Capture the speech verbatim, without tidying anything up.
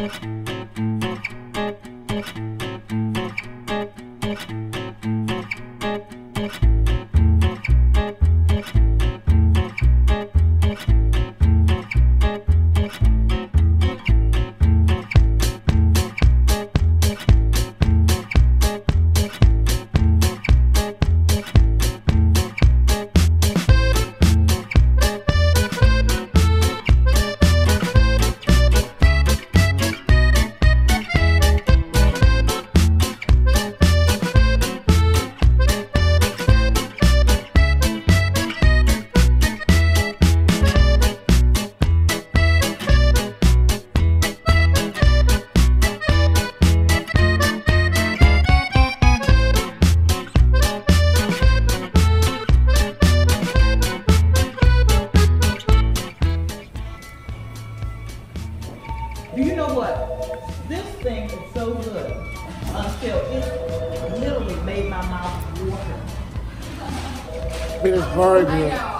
Do you know what? This thing is so good until it literally made my mouth water. It is very good.